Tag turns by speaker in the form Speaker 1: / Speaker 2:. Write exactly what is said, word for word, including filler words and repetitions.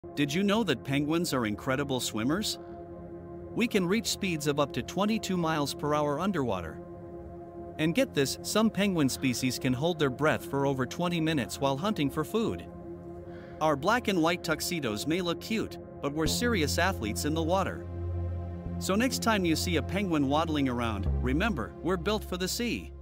Speaker 1: Did you know that penguins are incredible swimmers? We can reach speeds of up to twenty-two miles per hour underwater. And get this, some penguin species can hold their breath for over twenty minutes while hunting for food. Our black and white tuxedos may look cute, but we're serious athletes in the water. So next time you see a penguin waddling around, remember, we're built for the sea.